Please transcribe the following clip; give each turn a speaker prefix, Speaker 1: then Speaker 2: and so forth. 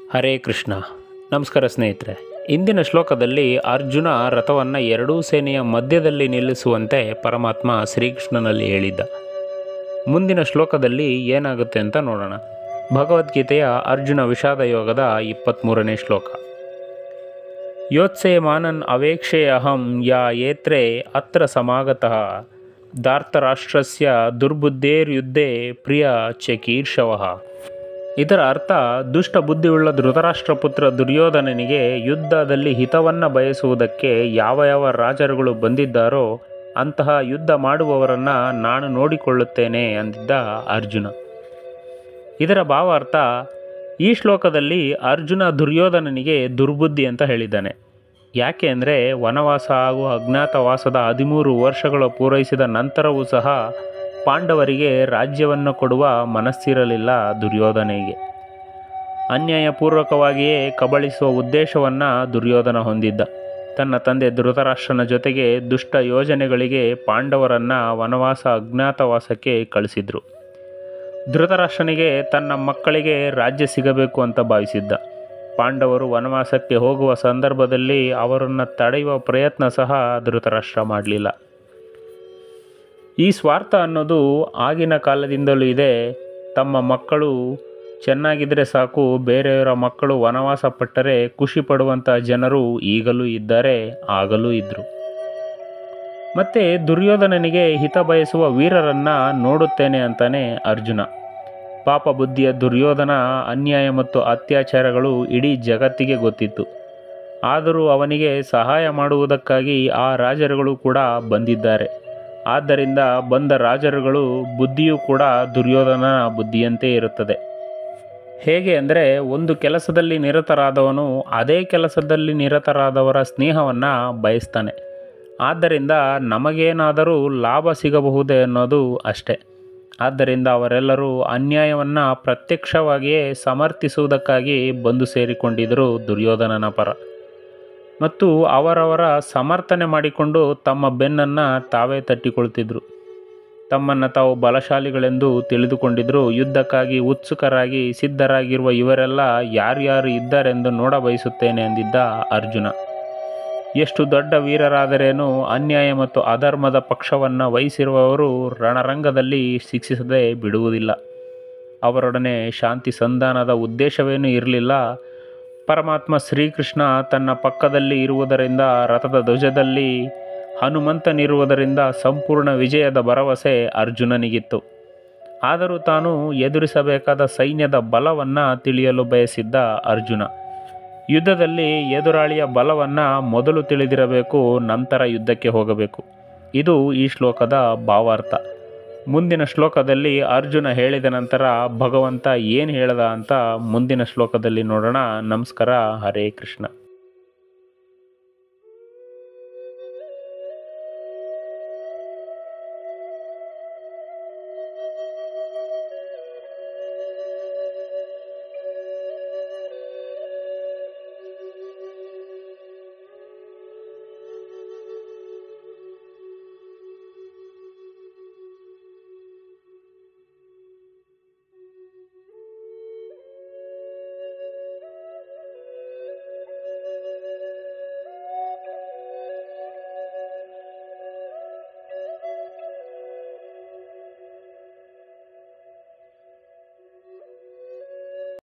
Speaker 1: ಹರೇ ಕೃಷ್ಣ. ನಮಸ್ಕಾರ ಸ್ನೇಹಿತರೆ. ಇಂದಿನ ಶ್ಲೋಕದಲ್ಲಿ ಅರ್ಜುನ ರಥವನ್ನು ಎರಡೂ ಸೇನೆಯ ಮಧ್ಯದಲ್ಲಿ ನಿಲ್ಲಿಸುವಂತೆ ಪರಮಾತ್ಮ ಶ್ರೀಕೃಷ್ಣನಲ್ಲಿ ಹೇಳಿದ್ದ. ಮುಂದಿನ ಶ್ಲೋಕದಲ್ಲಿ ಏನಾಗುತ್ತೆ ಅಂತ ನೋಡೋಣ. ಭಗವದ್ಗೀತೆಯ ಅರ್ಜುನ ವಿಷಾದ ಯೋಗದ 23ನೇ ಶ್ಲೋಕ. ಯೋತ್ಸೇಮಾನನ್ ಅವೇಕ್ಷೇಯಹಂ ಯಾ ಏತ್ರೇ ಅತ್ರ ಸಮಾಗತಃ ಧಾರ್ತರಾಷ್ಟ್ರಸ್ಯ ದುರ್ಬುದ್ಧೇರ್ಯುದ್ಧೇ ಪ್ರಿಯ ಚಕೀರ್ಷವಃ. ಇದರ ಅರ್ಥ, ದುಷ್ಟ ಬುದ್ಧಿಯುಳ್ಳ ಧೃತರಾಷ್ಟ್ರಪುತ್ರ ದುರ್ಯೋಧನನಿಗೆ ಯುದ್ಧದಲ್ಲಿ ಹಿತವನ್ನು ಬಯಸುವುದಕ್ಕೆ ಯಾವ ರಾಜರುಗಳು ಬಂದಿದ್ದಾರೋ ಅಂತಹ ಯುದ್ಧ ಮಾಡುವವರನ್ನು ನಾನು ನೋಡಿಕೊಳ್ಳುತ್ತೇನೆ ಅಂದಿದ್ದ ಅರ್ಜುನ. ಇದರ ಭಾವಾರ್ಥ, ಈ ಶ್ಲೋಕದಲ್ಲಿ ಅರ್ಜುನ ದುರ್ಯೋಧನನಿಗೆ ದುರ್ಬುದ್ಧಿ ಅಂತ ಹೇಳಿದ್ದಾನೆ. ಯಾಕೆ ಅಂದರೆ ವನವಾಸ ಹಾಗೂ ಅಜ್ಞಾತವಾಸದ 13 ವರ್ಷಗಳು ಪೂರೈಸಿದ ನಂತರವೂ ಸಹ ಪಾಂಡವರಿಗೆ ರಾಜ್ಯವನ್ನು ಕೊಡುವ ಮನಸ್ಸಿರಲಿಲ್ಲ ದುರ್ಯೋಧನಿಗೆ. ಅನ್ಯಾಯಪೂರ್ವಕವಾಗಿಯೇ ಕಬಳಿಸುವ ಉದ್ದೇಶವನ್ನು ದುರ್ಯೋಧನ ಹೊಂದಿದ್ದ. ತನ್ನ ತಂದೆ ಧೃತರಾಷ್ಟ್ರನ ಜೊತೆಗೆ ದುಷ್ಟ ಯೋಜನೆಗಳಿಗೆ ಪಾಂಡವರನ್ನು ವನವಾಸ ಅಜ್ಞಾತವಾಸಕ್ಕೆ ಕಳಿಸಿದ್ರು. ಧೃತರಾಷ್ಟ್ರನಿಗೆ ತನ್ನ ಮಕ್ಕಳಿಗೆ ರಾಜ್ಯ ಸಿಗಬೇಕು ಅಂತ ಭಾವಿಸಿದ್ದ. ಪಾಂಡವರು ವನವಾಸಕ್ಕೆ ಹೋಗುವ ಸಂದರ್ಭದಲ್ಲಿ ಅವರನ್ನು ತಡೆಯುವ ಪ್ರಯತ್ನ ಸಹ ಧೃತರಾಷ್ಟ್ರ ಮಾಡಲಿಲ್ಲ. ಈ ಸ್ವಾರ್ಥ ಅನ್ನೋದು ಆಗಿನ ಕಾಲದಿಂದಲೂ ಇದೆ. ತಮ್ಮ ಮಕ್ಕಳು ಚೆನ್ನಾಗಿದ್ದರೆ ಸಾಕು, ಬೇರೆಯವರ ಮಕ್ಕಳು ವನವಾಸ ಪಟ್ಟರೆ ಖುಷಿ ಪಡುವಂಥ ಜನರು ಈಗಲೂ ಇದ್ದಾರೆ, ಆಗಲೂ ಇದ್ದರು. ಮತ್ತು ದುರ್ಯೋಧನನಿಗೆ ಹಿತ ಬಯಸುವ ವೀರರನ್ನು ನೋಡುತ್ತೇನೆ ಅಂತಾನೆ ಅರ್ಜುನ. ಪಾಪ ಬುದ್ಧಿಯ ದುರ್ಯೋಧನ ಅನ್ಯಾಯ ಮತ್ತು ಅತ್ಯಾಚಾರಗಳು ಇಡೀ ಜಗತ್ತಿಗೆ ಗೊತ್ತಿತ್ತು. ಆದರೂ ಅವನಿಗೆ ಸಹಾಯ ಮಾಡುವುದಕ್ಕಾಗಿ ಆ ರಾಜರುಗಳು ಕೂಡ ಬಂದಿದ್ದಾರೆ. ಆದ್ದರಿಂದ ಬಂದ ರಾಜರುಗಳು ಬುದ್ಧಿಯೂ ಕೂಡ ದುರ್ಯೋಧನನ ಬುದ್ಧಿಯಂತೆ ಇರುತ್ತದೆ. ಹೇಗೆ ಅಂದರೆ, ಒಂದು ಕೆಲಸದಲ್ಲಿ ನಿರತರಾದವನು ಅದೇ ಕೆಲಸದಲ್ಲಿ ನಿರತರಾದವರ ಸ್ನೇಹವನ್ನು ಬಯಸ್ತಾನೆ. ಆದ್ದರಿಂದ ನಮಗೇನಾದರೂ ಲಾಭ ಸಿಗಬಹುದೇ ಅನ್ನೋದು ಅಷ್ಟೇ. ಆದ್ದರಿಂದ ಅವರೆಲ್ಲರೂ ಅನ್ಯಾಯವನ್ನು ಪ್ರತ್ಯಕ್ಷವಾಗಿಯೇ ಸಮರ್ಥಿಸುವುದಕ್ಕಾಗಿ ಬಂದು ಸೇರಿಕೊಂಡಿದ್ದರು ದುರ್ಯೋಧನನ ಪರ. ಮತ್ತು ಅವರವರ ಸಮರ್ಥನೆ ಮಾಡಿಕೊಂಡು ತಮ್ಮ ಬೆನ್ನನ್ನು ತಾವೇ ತಟ್ಟಿಕೊಳ್ತಿದ್ರು. ತಮ್ಮನ್ನು ತಾವು ಬಲಶಾಲಿಗಳೆಂದು ತಿಳಿದುಕೊಂಡಿದ್ದರು. ಯುದ್ಧಕ್ಕಾಗಿ ಉತ್ಸುಕರಾಗಿ ಸಿದ್ಧರಾಗಿರುವ ಇವರೆಲ್ಲ ಯಾರ್ಯಾರು ಇದ್ದಾರೆಂದು ನೋಡ ಬಯಸುತ್ತೇನೆ ಎಂದಿದ್ದ ಅರ್ಜುನ. ಎಷ್ಟು ದೊಡ್ಡ ವೀರರಾದರೇನು ಅನ್ಯಾಯ ಮತ್ತು ಅಧರ್ಮದ ಪಕ್ಷವನ್ನು ವಹಿಸಿರುವವರು ರಣರಂಗದಲ್ಲಿ ಶಿಕ್ಷಿಸದೆ ಬಿಡುವುದಿಲ್ಲ. ಅವರೊಡನೆ ಶಾಂತಿ ಸಂಧಾನದ ಉದ್ದೇಶವೇನೂ ಇರಲಿಲ್ಲ. ಪರಮಾತ್ಮ ಶ್ರೀಕೃಷ್ಣ ತನ್ನ ಪಕ್ಕದಲ್ಲಿ ಇರುವುದರಿಂದ, ರಥದ ಧ್ವಜದಲ್ಲಿ ಹನುಮಂತನಿರುವುದರಿಂದ ಸಂಪೂರ್ಣ ವಿಜಯದ ಭರವಸೆ ಅರ್ಜುನನಿಗಿತ್ತು. ಆದರೂ ತಾನು ಎದುರಿಸಬೇಕಾದ ಸೈನ್ಯದ ಬಲವನ್ನು ತಿಳಿಯಲು ಬಯಸಿದ್ದ ಅರ್ಜುನ. ಯುದ್ಧದಲ್ಲಿ ಎದುರಾಳಿಯ ಬಲವನ್ನು ಮೊದಲು ತಿಳಿದಿರಬೇಕು, ನಂತರ ಯುದ್ಧಕ್ಕೆ ಹೋಗಬೇಕು. ಇದು ಈ ಶ್ಲೋಕದ ಭಾವಾರ್ಥ. ಮುಂದಿನ ಶ್ಲೋಕದಲ್ಲಿ ಅರ್ಜುನ ಹೇಳಿದ ನಂತರ ಭಗವಂತ ಏನು ಹೇಳ್ದ ಅಂತ ಮುಂದಿನ ಶ್ಲೋಕದಲ್ಲಿ ನೋಡೋಣ. ನಮಸ್ಕಾರ. ಹರೇ ಕೃಷ್ಣ.